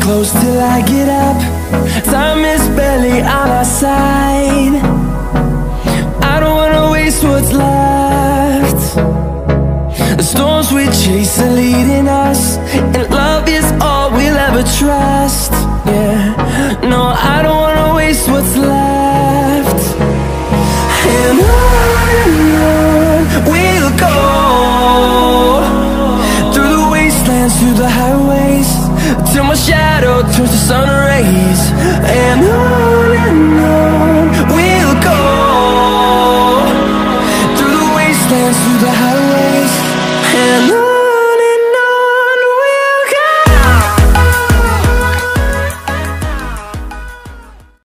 close till I get up. Time is barely on our side. I don't wanna waste what's left. The storms we chase are leading us, and love is all we'll ever trust. Yeah, no, I don't wanna waste what's left. And on we'll go, through the wastelands, through the highways, till my shadow turns to sun